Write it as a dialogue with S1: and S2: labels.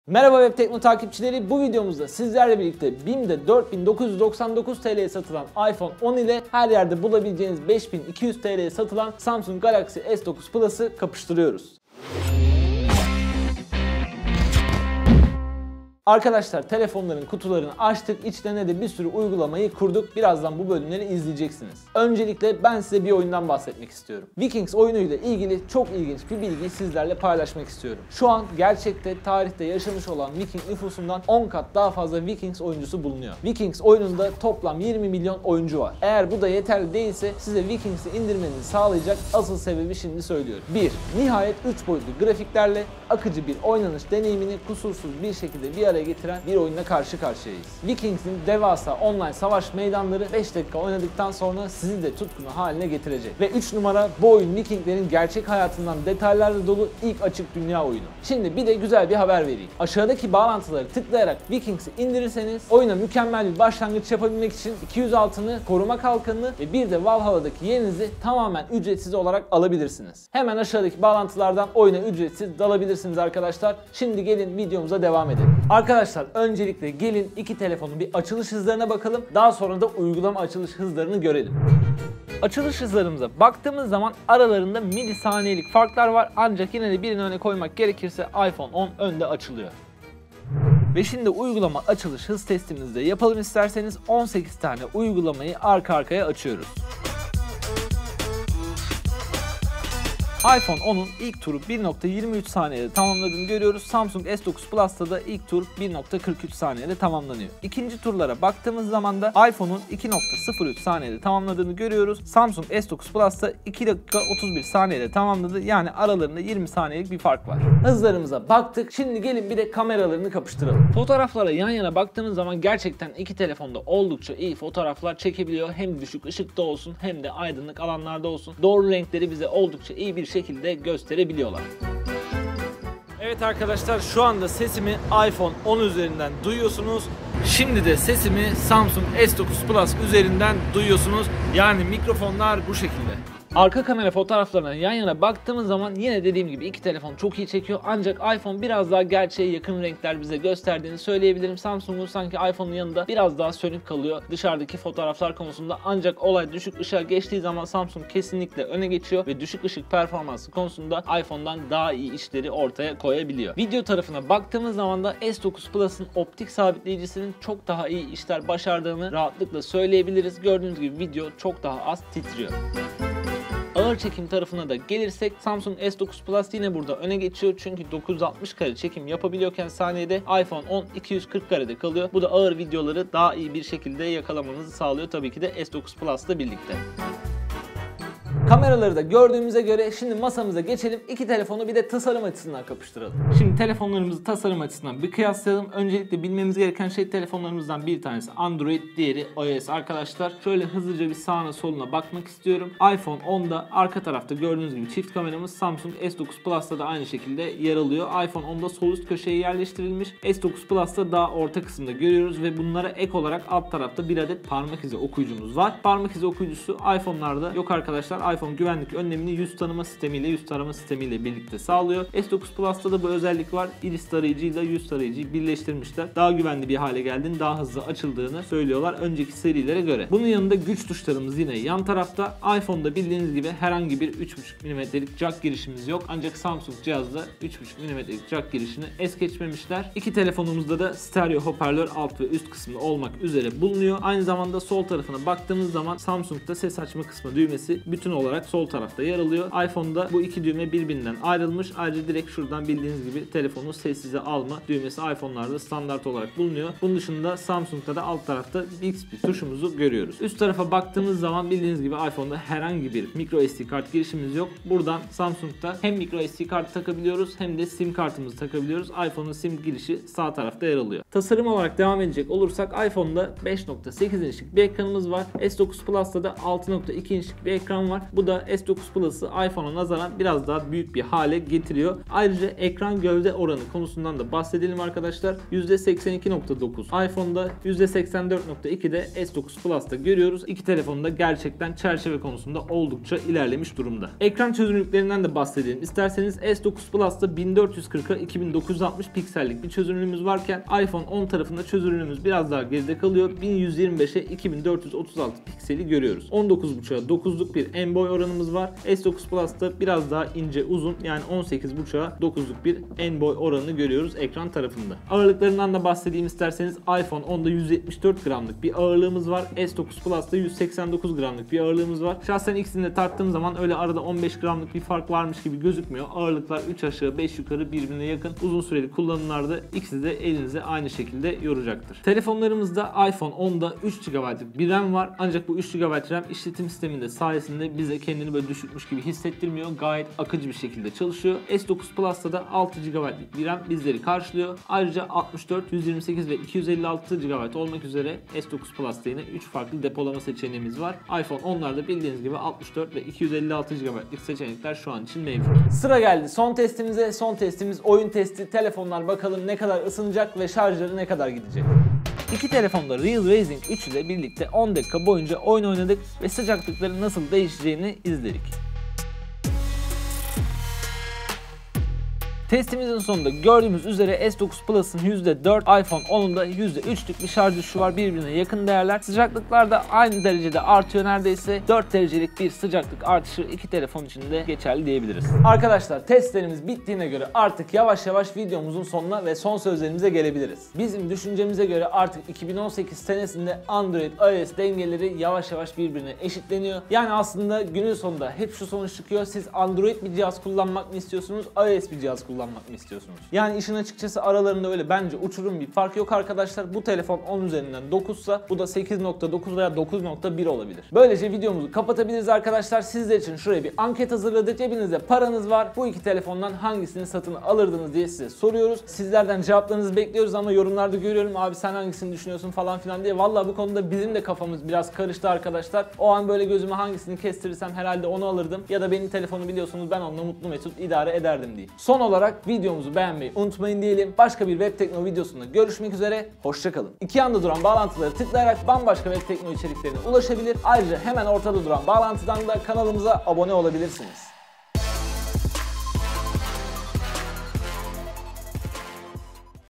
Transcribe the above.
S1: Merhaba Web Tekno takipçileri, bu videomuzda sizlerle birlikte BİM'de 4999 TL'ye satılan iPhone 10 ile her yerde bulabileceğiniz 5200 TL'ye satılan Samsung Galaxy S9 Plus'ı kapıştırıyoruz. Arkadaşlar, telefonların kutularını açtık, içlerine de bir sürü uygulamayı kurduk. Birazdan bu bölümleri izleyeceksiniz. Öncelikle ben size bir oyundan bahsetmek istiyorum. Vikings oyunuyla ilgili çok ilginç bir bilgiyi sizlerle paylaşmak istiyorum. Şu an gerçekte, tarihte yaşamış olan Viking nüfusundan 10 kat daha fazla Vikings oyuncusu bulunuyor. Vikings oyununda toplam 20 milyon oyuncu var. Eğer bu da yeterli değilse size Vikings'i indirmenizi sağlayacak asıl sebebi şimdi söylüyorum. 1. Nihayet 3 boyutlu grafiklerle akıcı bir oynanış deneyimini kusursuz bir şekilde bir araya getiren bir oyunla karşı karşıyayız. Vikings'in devasa online savaş meydanları 5 dakika oynadıktan sonra sizi de tutkunu haline getirecek. Ve 3 numara, bu oyun Vikinglerin gerçek hayatından detaylarla dolu ilk açık dünya oyunu. Şimdi bir de güzel bir haber vereyim. Aşağıdaki bağlantıları tıklayarak Vikings'i indirirseniz oyuna mükemmel bir başlangıç yapabilmek için 200 altını, koruma kalkanını ve bir de Valhalla'daki yerinizi tamamen ücretsiz olarak alabilirsiniz. Hemen aşağıdaki bağlantılardan oyuna ücretsiz dalabilirsiniz arkadaşlar. Şimdi gelin videomuza devam edelim. Arkadaşlar, öncelikle gelin iki telefonun bir açılış hızlarına bakalım. Daha sonra da uygulama açılış hızlarını görelim. Açılış hızlarımıza baktığımız zaman aralarında milisaniyelik farklar var. Ancak yine de birini öne koymak gerekirse iPhone 10 önde açılıyor. Ve şimdi uygulama açılış hız testimizi de yapalım isterseniz. 18 tane uygulamayı arka arkaya açıyoruz. iPhone 10'un ilk turu 1.23 saniyede tamamladığını görüyoruz. Samsung S9 Plus'ta da ilk tur 1.43 saniyede tamamlanıyor. İkinci turlara baktığımız zaman da iPhone'un 2.03 saniyede tamamladığını görüyoruz. Samsung S9 Plus'ta 2 dakika 31 saniyede tamamladı. Yani aralarında 20 saniyelik bir fark var. Hızlarımıza baktık. Şimdi gelin bir de kameralarını kapıştıralım. Fotoğraflara yan yana baktığımız zaman gerçekten iki telefonda oldukça iyi fotoğraflar çekebiliyor. Hem düşük ışıkta olsun hem de aydınlık alanlarda olsun. Doğru renkleri bize oldukça iyi bir şekilde gösterebiliyorlar. Evet arkadaşlar, şu anda sesimi iPhone 10 üzerinden duyuyorsunuz. Şimdi de sesimi Samsung S9 Plus üzerinden duyuyorsunuz. Yani mikrofonlar bu şekilde. Arka kamera fotoğraflarına yan yana baktığımız zaman yine dediğim gibi iki telefon çok iyi çekiyor. Ancak iPhone biraz daha gerçeğe yakın renkler bize gösterdiğini söyleyebilirim. Samsung'un sanki iPhone'un yanında biraz daha sönük kalıyor dışarıdaki fotoğraflar konusunda. Ancak olay düşük ışığa geçtiği zaman Samsung kesinlikle öne geçiyor ve düşük ışık performansı konusunda iPhone'dan daha iyi işleri ortaya koyabiliyor. Video tarafına baktığımız zaman da S9 Plus'ın optik sabitleyicisinin çok daha iyi işler başardığını rahatlıkla söyleyebiliriz. Gördüğünüz gibi video çok daha az titriyor. Ağır çekim tarafına da gelirsek Samsung S9 Plus yine burada öne geçiyor. Çünkü 960 kare çekim yapabiliyorken saniyede iPhone 10 240 karede kalıyor. Bu da ağır videoları daha iyi bir şekilde yakalamanızı sağlıyor. Tabii ki de S9 Plus'la birlikte. Kameraları da gördüğümüze göre şimdi masamıza geçelim. İki telefonu bir de tasarım açısından kapıştıralım. Şimdi telefonlarımızı tasarım açısından bir kıyaslayalım. Öncelikle bilmemiz gereken şey, telefonlarımızdan bir tanesi Android, diğeri iOS arkadaşlar. Şöyle hızlıca bir sağına soluna bakmak istiyorum. iPhone 10'da arka tarafta gördüğünüz gibi çift kameramız, Samsung S9 Plus'ta da aynı şekilde yer alıyor. iPhone 10'da sol üst köşeye yerleştirilmiş. S9 Plus'ta daha orta kısımda görüyoruz ve bunlara ek olarak alt tarafta bir adet parmak izi okuyucumuz var. Parmak izi okuyucusu iPhone'larda yok arkadaşlar. iPhone güvenlik önlemini yüz tanıma sistemiyle birlikte sağlıyor. S9 Plus'ta da bu özellik var. Iris tarayıcıyla yüz tarayıcıyı birleştirmişler. Daha güvenli bir hale geldiğini, daha hızlı açıldığını söylüyorlar önceki serilere göre. Bunun yanında güç tuşlarımız yine yan tarafta. iPhone'da bildiğiniz gibi herhangi bir 3.5 mm'lik jack girişimiz yok. Ancak Samsung cihazda 3.5 mm'lik jack girişini es geçmemişler. İki telefonumuzda da stereo hoparlör alt ve üst kısmında olmak üzere bulunuyor. Aynı zamanda sol tarafına baktığımız zaman Samsung'da ses açma kısmı düğmesi bütün olarak sol tarafta yer alıyor. iPhone'da bu iki düğme birbirinden ayrılmış. Ayrıca direkt şuradan bildiğiniz gibi telefonu sessize alma düğmesi iPhone'larda standart olarak bulunuyor. Bunun dışında Samsung'da da alt tarafta Bixby tuşumuzu görüyoruz. Üst tarafa baktığımız zaman bildiğiniz gibi iPhone'da herhangi bir microSD kart girişimiz yok. Buradan Samsung'da hem microSD kart takabiliyoruz hem de SIM kartımızı takabiliyoruz. iPhone'un SIM girişi sağ tarafta yer alıyor. Tasarım olarak devam edecek olursak iPhone'da 5.8 inçlik bir ekranımız var. S9 Plus'ta da 6.2 inçlik bir ekran var. Bu da S9 Plus'ı iPhone'a nazaran biraz daha büyük bir hale getiriyor. Ayrıca ekran gövde oranı konusundan da bahsedelim arkadaşlar. %82.9 iPhone'da, %84.2'de S9 Plus'ta görüyoruz. İki telefonun da gerçekten çerçeve konusunda oldukça ilerlemiş durumda. Ekran çözünürlüklerinden de bahsedelim. İsterseniz S9 Plus'ta 1440'a 2960 piksellik bir çözünürlüğümüz varken iPhone 10 tarafında çözünürlüğümüz biraz daha geride kalıyor. 1125'e 2436 pikseli görüyoruz. 19.5'a 9'luk bir en boy oranımız var. S9 Plus'ta biraz daha ince uzun, yani 18.5'a 9'luk bir en boy oranını görüyoruz ekran tarafında. Ağırlıklarından da bahsedeyim isterseniz. iPhone 10'da 174 gramlık bir ağırlığımız var. S9 Plus'ta 189 gramlık bir ağırlığımız var. Şahsen ikisini de tarttığım zaman öyle arada 15 gramlık bir fark varmış gibi gözükmüyor. Ağırlıklar 3 aşağı 5 yukarı birbirine yakın. Uzun süreli kullanımlarda ikisi de elinize aynı şekilde yoracaktır. Telefonlarımızda iPhone 10'da 3 GB'lık bir RAM var. Ancak bu 3 GB RAM işletim sisteminde sayesinde bize kendini böyle düşükmüş gibi hissettirmiyor. Gayet akıcı bir şekilde çalışıyor. S9 Plus'ta da 6 GB'lık bir RAM bizleri karşılıyor. Ayrıca 64, 128 ve 256 GB olmak üzere S9 Plus'ta yine 3 farklı depolama seçeneğimiz var. iPhone 10'larda bildiğiniz gibi 64 ve 256 GB'lık seçenekler şu an için mevcut. Sıra geldi son testimize. Son testimiz oyun testi. Telefonlar bakalım ne kadar ısınacak ve şarjları ne kadar gidecek. İki telefonda Real Racing 3 ile birlikte 10 dakika boyunca oyun oynadık ve sıcaklıkların nasıl değişeceğini izledik. Testimizin sonunda gördüğümüz üzere S9 Plus'ın %4, iPhone 10'un da %3'lük bir şarj düşüşü var, birbirine yakın değerler. Sıcaklıklar da aynı derecede artıyor neredeyse. 4 derecelik bir sıcaklık artışı iki telefon için de geçerli diyebiliriz. Arkadaşlar testlerimiz bittiğine göre artık yavaş yavaş videomuzun sonuna ve son sözlerimize gelebiliriz. Bizim düşüncemize göre artık 2018 senesinde Android iOS dengeleri yavaş yavaş birbirine eşitleniyor. Yani aslında günün sonunda hep şu sonuç çıkıyor: siz Android bir cihaz kullanmak mı istiyorsunuz, iOS bir cihaz kullanmak mı istiyorsunuz? Yani işin açıkçası aralarında öyle bence uçurum bir fark yok arkadaşlar. Bu telefon 10 üzerinden 9 ise bu da 8.9 veya 9.1 olabilir. Böylece videomuzu kapatabiliriz arkadaşlar. Sizler için şuraya bir anket hazırladık. Cebinizde paranız var. Bu iki telefondan hangisini satın alırdınız diye size soruyoruz. Sizlerden cevaplarınızı bekliyoruz ama yorumlarda görüyorum, abi sen hangisini düşünüyorsun falan filan diye. Vallahi bu konuda bizim de kafamız biraz karıştı arkadaşlar. O an böyle gözüme hangisini kestirirsem herhalde onu alırdım. Ya da benim telefonu biliyorsunuz, ben onunla mutlu mesut idare ederdim diye. Son olarak videomuzu beğenmeyi unutmayın diyelim. Başka bir web tekno videosunda görüşmek üzere. Hoşçakalın. İki yanda duran bağlantıları tıklayarak bambaşka web tekno içeriklerine ulaşabilir. Ayrıca hemen ortada duran bağlantıdan da kanalımıza abone olabilirsiniz.